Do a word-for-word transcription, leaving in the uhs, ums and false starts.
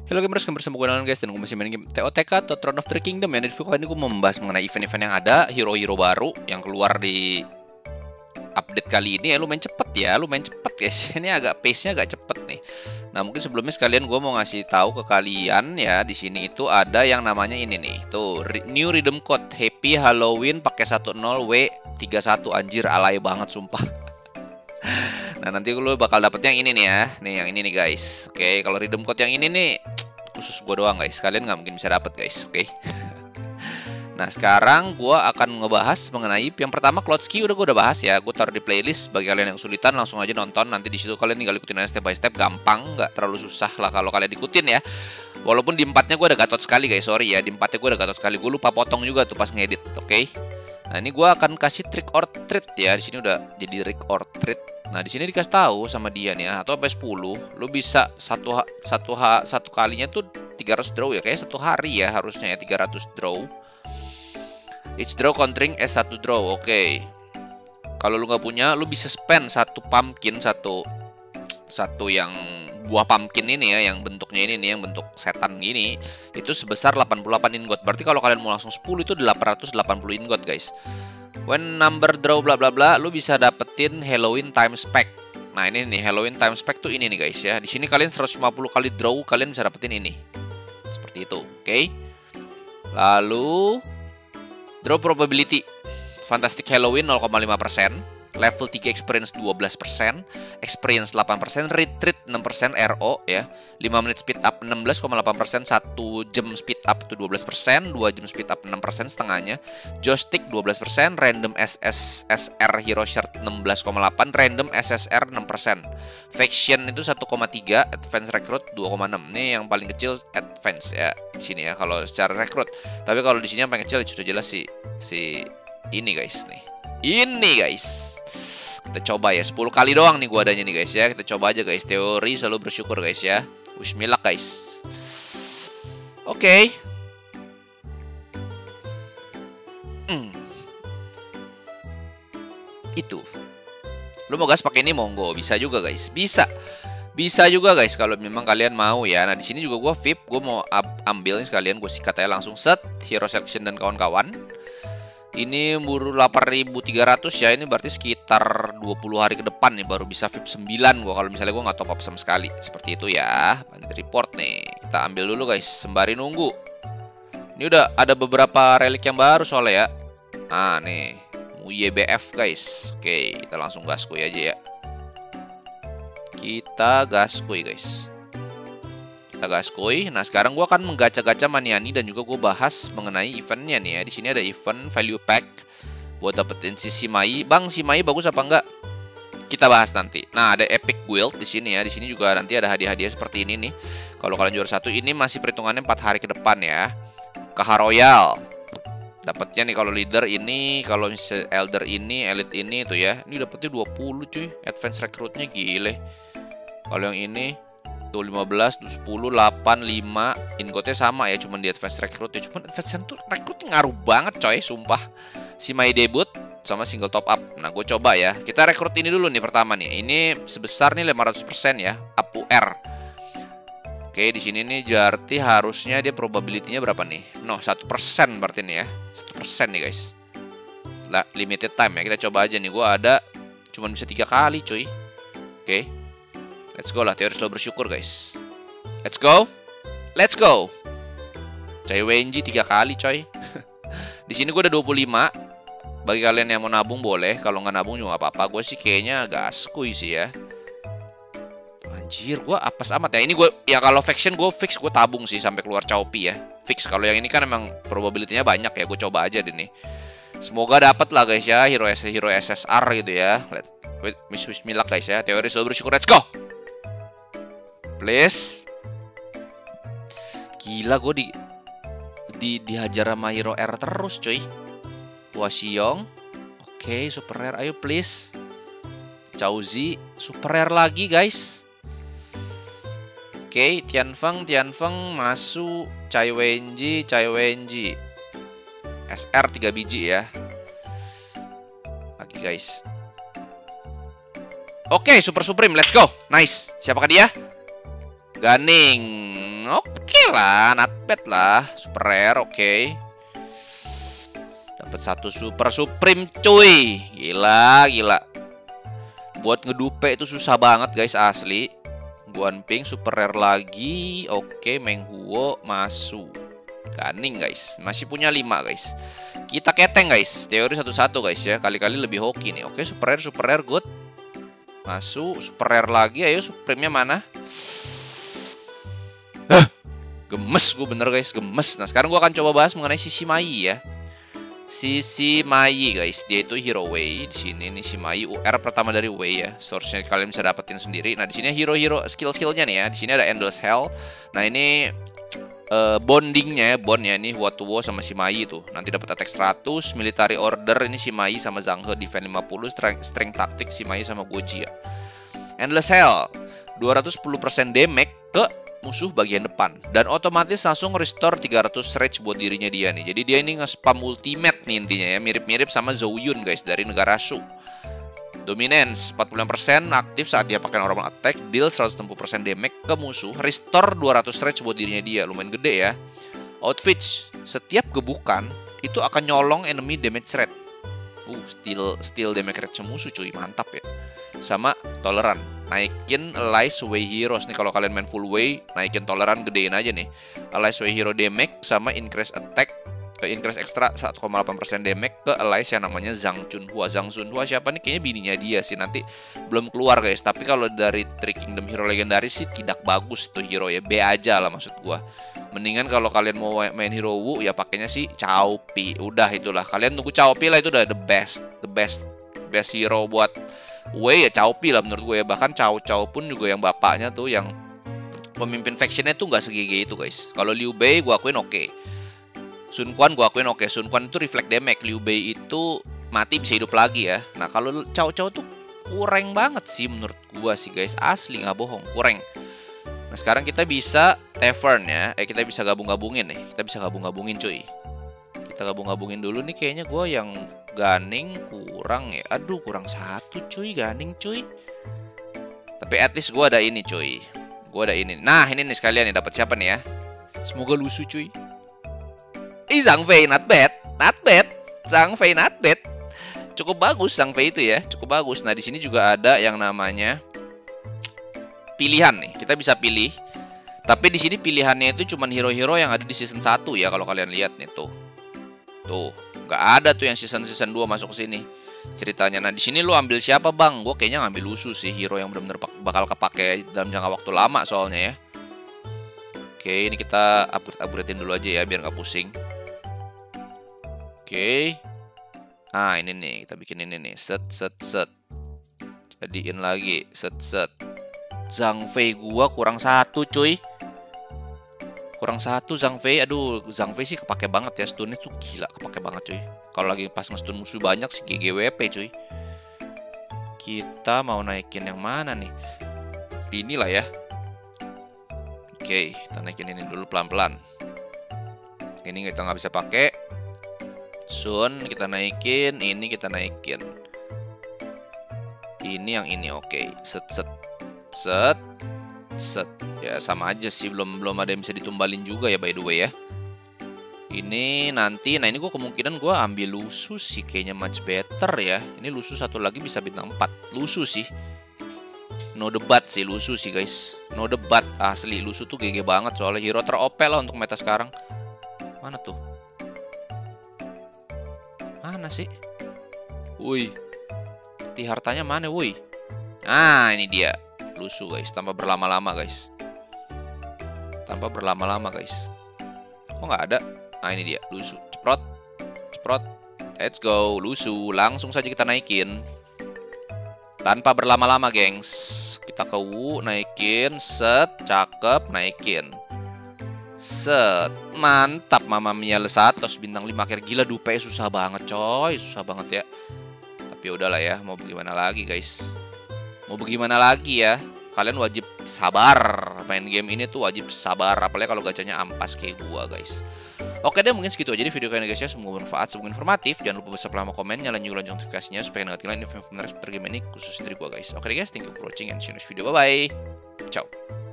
Halo gamers, kembali bersama gue Nalan guys, dan gue masih main game T O T K atau Throne of the Kingdom ya. Di video kali ini gue mau membahas mengenai event-event yang ada, hero-hero baru yang keluar di update kali ini ya. Lumayan cepet ya, lumayan cepet guys. Ini agak pace-nya agak cepet nih. Nah mungkin sebelumnya sekalian gue mau ngasih tahu ke kalian ya, di sini itu ada yang namanya ini nih, tuh new redeem code Happy Halloween pakai satu nol W tiga satu, anjir alay banget sumpah. Nah nanti lu bakal dapet yang ini nih ya, nih yang ini nih guys. Oke, kalau redeem code yang ini nih khusus gue doang guys, kalian nggak mungkin bisa dapet guys. Oke. Nah sekarang gue akan ngebahas mengenai yang pertama, Cloudski udah gue udah bahas ya, gue taruh di playlist. Bagi kalian yang kesulitan langsung aja nonton, nanti di situ kalian tinggal ikutin aja step by step, gampang, nggak terlalu susah lah kalau kalian ikutin ya. Walaupun di empatnya gue udah gatot sekali guys, sorry ya, di empatnya gue udah gatot sekali, gue lupa potong juga tuh pas ngedit. Oke. Nah ini gue akan kasih trick or treat ya, di sini udah jadi trick or treat. Nah di sini dikasih tahu sama dia nih ya, atau sampai sepuluh, lu bisa satu ha, satu ha, satu kalinya tuh tiga ratus draw ya, kayak satu hari ya harusnya ya, tiga ratus draw. Each draw countering as satu draw. Oke. Okay. Kalau lu nggak punya, lu bisa spend satu pumpkin, satu satu yang buah pumpkin ini ya, yang bentuknya ini nih, yang bentuk setan ini, itu sebesar delapan puluh delapan ingot. Berarti kalau kalian mau langsung sepuluh itu delapan ratus delapan puluh ingot guys. When number draw bla bla bla, lu bisa dapetin Halloween times pack. Nah ini nih Halloween times pack tuh ini nih guys ya. Di sini kalian seratus lima puluh kali draw, kalian bisa dapetin ini. Seperti itu, oke? Okay? Lalu draw probability, Fantastic Halloween nol koma lima persen, level tiga experience dua belas persen, experience delapan persen, retreat enam persen, R O ya, lima menit speed up enam belas koma delapan persen, satu jam speed up itu dua belas persen, dua jam speed up enam persen setengahnya, joystick dua belas persen, random S S S R hero shirt enam belas koma delapan, random S S R enam persen, faction itu satu koma tiga, advance recruit dua koma enam. Ini yang paling kecil advance ya di sini ya kalau secara recruit. Tapi kalau di sini yang paling kecil sudah jelas si si ini guys nih. Ini guys, kita coba ya, sepuluh kali doang nih gua adanya nih guys ya. Kita coba aja guys, teori selalu bersyukur guys ya. Bismillah guys. Oke. Okay. hmm. Itu lu mau gas pakai ini monggo, bisa juga guys, bisa bisa juga guys kalau memang kalian mau ya. Nah di sini juga gua V I P, gua mau ambil sekalian, gue sikat aja langsung set hero selection dan kawan-kawan. Ini buru delapan ribu tiga ratus ya, ini berarti sekitar dua puluh hari ke depan nih baru bisa V I P sembilan gua, kalau misalnya gua nggak top up sama sekali. Seperti itu ya. Bandit report nih, kita ambil dulu guys sembari nunggu. Ini udah ada beberapa relik yang baru soalnya ya. Nah nih Y B F guys. Oke, kita langsung gaskuy aja ya. Kita gaskuy guys. Kita gaskuy. Nah sekarang gue akan menggacha-gacha Maniani dan juga gue bahas mengenai eventnya nih ya. Di sini ada event value pack buat dapetin si Simai. Bang, Simai bagus apa enggak? Kita bahas nanti. Nah ada epic guild di sini ya. Di sini juga nanti ada hadiah-hadiah seperti ini nih. Kalau kalian juara satu, ini masih perhitungannya empat hari ke depan ya. K H Royal. Dapatnya nih kalau leader ini, kalau elder ini, elite ini tuh ya. Ini dapetnya dua puluh cuy. Advance recruitnya gile. Kalau yang ini tuh lima belas, sepuluh, delapan, lima. Ingotnya sama ya, cuman di advance recruit ya. Cuman advance tuh recruit ngaruh banget coy, sumpah. Si My debut sama single top up. Nah gue coba ya. Kita rekrut ini dulu nih pertama nih. Ini sebesar nih lima ratus persen ya, up to R. Oke, di sini nih berarti harusnya dia probability-nya berapa nih? No, satu persen berarti nih ya. satu persen nih guys. Lah, limited time ya. Kita coba aja nih. Gua ada cuman bisa tiga kali, cuy. Oke. Let's go lah, teori selalu bersyukur, guys. Let's go. Let's go. Coy W N G tiga kali, coy. Di sini gua ada dua puluh lima. Bagi kalian yang mau nabung boleh, kalau nggak nabung juga nggak apa-apa. Gue sih kayaknya gaskuy sih ya. Anjir, gue apes amat ya. Ini gue ya kalau faction gue fix gue tabung sih sampai keluar Chaupi ya. Fix. Kalau yang ini kan emang probability-nya banyak ya. Gue coba aja deh nih. Semoga dapat lah guys ya, hero hero S S R gitu ya. Let's bismillah guys ya. Teori selalu bersyukur. Let's go. Please. Gila gue di di dihajar sama hero R terus cuy. Waxiong. Oke, okay, super rare. Ayo please. Chauzi super rare lagi guys. Oke, okay, Tianfeng, Tianfeng, Masu, Chai Wenji, Chai Wenji. S R tiga biji ya. Lagi guys. Oke, okay, Super Supreme, let's go. Nice. Siapakah dia? Ganing. oke lah, not bad lah. Super rare, oke. Okay. Dapat satu super supreme cuy. Gila, gila. Buat ngedupe itu susah banget guys, asli. Guan Ping super rare lagi. Oke, okay, Menghuo masuk. Ganing guys. Masih punya lima guys. Kita keteng guys. Teori satu-satu guys ya. Kali-kali lebih hoki nih. Oke, okay, super rare, super rare, good. Masuk, super rare lagi. Ayo, supreme-nya mana? Hah, gemes gue bener guys, gemes. Nah, sekarang gue akan coba bahas mengenai Sisi Mai ya. Sisi Mai guys, dia itu hero Wei. Di sini nih si Mai U R pertama dari Wei ya. Source-nya kalian bisa dapetin sendiri. Nah, di sini hero-hero skill-skillnya nih ya. Di sini ada Endless Hell. Nah, ini uh, bondingnya ya, bond ya, ini Watuo sama si Mai tuh. Nanti dapat attack seratus, military order ini si Mai sama Zhang He, defense lima puluh, strength, strength tactic si Mai sama Gojia. Endless Hell dua ratus sepuluh persen damage ke musuh bagian depan dan otomatis langsung restore tiga ratus rage buat dirinya dia nih. Jadi dia ini nge-spam ultimate nih intinya ya, mirip-mirip sama Zhou Yun guys dari negara Shu. Dominance empat puluh enam persen aktif saat dia pakai normal attack, deal seratus enam puluh persen damage ke musuh, restore dua ratus rage buat dirinya dia, lumayan gede ya. Outfits, setiap gebukan itu akan nyolong enemy damage rate. Uh, steal steal damage rate musuh cuy, mantap ya. Sama toleran, naikin Allies Wei Heroes nih kalau kalian main full Wei, naikin toleran gedein aja nih. Allies Wei Hero damage sama increase attack, ke increase ekstra satu koma delapan persen damage ke Allies yang namanya Zhang Chunhua. Zhang Chunhua siapa nih? Kayaknya bininya dia sih, nanti belum keluar guys. Tapi kalau dari Three Kingdom hero legendaris sih tidak bagus tuh hero ya, B aja lah maksud gua. Mendingan kalau kalian mau main hero Wu ya pakainya sih Cao Pi. Udah itulah, kalian tunggu Cao Pi lah, itu udah the best, the best, best hero buat Wei ya Cao Pi lah menurut gue ya. Bahkan Cao Cao pun juga yang bapaknya tuh yang pemimpin factionnya tuh nggak segege itu guys. Kalau Liu Bei gue akuin oke, okay. Sun Quan gue akuin oke, okay. Sun Quan itu reflect damage, Liu Bei itu mati bisa hidup lagi ya. Nah kalau Cao Cao tuh kurang banget sih menurut gue sih guys, asli nggak bohong, kurang. Nah sekarang kita bisa tavern ya, eh kita bisa gabung-gabungin nih, kita bisa gabung-gabungin cuy. Kita gabung-gabungin dulu nih, kayaknya gue yang Ganing kurang ya. Aduh kurang satu cuy, Ganing cuy. Tapi at least gue ada ini cuy. Gue ada ini. Nah ini nih sekalian nih, dapat siapa nih ya? Semoga lusu cuy. Ih Zhang Fei not bad, not bad. Zhang Fei not bad. Cukup bagus Zhang Fei itu ya, cukup bagus. Nah di sini juga ada yang namanya pilihan nih. Kita bisa pilih. Tapi di sini pilihannya itu cuman hero-hero yang ada di season satu ya, kalau kalian lihat nih tuh. Tuh. Gak ada tuh yang season-season dua masuk ke sini ceritanya. Nah di sini lo ambil siapa bang? Gue kayaknya ngambil Lusu sih, hero yang benar-benar bakal kepake dalam jangka waktu lama soalnya ya. Oke, ini kita upgrade-upgradein dulu aja ya biar nggak pusing. Oke. Nah ini nih, kita bikin ini nih, set set set. Jadiin lagi, set set. Zhang Fei gua kurang satu cuy. Kurang satu Zhang Fei. Aduh Zhang Fei sih kepake banget ya, stunnya tuh gila, kepake banget cuy. Kalau lagi pas nge-stun musuh banyak sih G G W P cuy. Kita mau naikin yang mana nih? Inilah ya. Oke, kita naikin ini dulu pelan-pelan. Ini kita nggak bisa pakai. Sun kita naikin, ini kita naikin. Ini yang ini oke. Set set set set. Ya sama aja sih, belum belum ada yang bisa ditumbalin juga ya by the way ya. Ini nanti, nah ini gue kemungkinan gue ambil Lusu sih, kayaknya much better ya. Ini Lusu satu lagi bisa bintang empat. Lusu sih, no debat sih Lusu sih guys, no debat asli. Lusu tuh G G banget soalnya hero ter-O P lah untuk meta sekarang. Mana tuh? Mana sih? Woi, peti hartanya mana woi? Ah ini dia Lusu guys, tanpa berlama-lama guys. Tanpa berlama-lama guys. Kok nggak ada? Nah ini dia Lusu. Ceprot, ceprot. Let's go Lusu. Langsung saja kita naikin. Tanpa berlama-lama gengs. Kita ke Wu, naikin. Set, cakep, naikin. Set, mantap. Mama Mia Lesatos bintang lima akhir. Gila dupe susah banget coy. Susah banget ya. Tapi udahlah ya, mau bagaimana lagi guys. Mau bagaimana lagi ya. Kalian wajib sabar, main game ini tuh wajib sabar, apalagi kalau gacanya ampas kayak gua guys. Oke deh, mungkin segitu aja di video kali ini guys ya. Semoga bermanfaat, semoga informatif. Jangan lupa subscribe, komen, nyalain juga lonceng notifikasinya supaya nggak ketinggalan info menarik seputar game ini khusus dari gua guys. Oke deh guys, thank you for watching and see you next video. Bye bye. Ciao.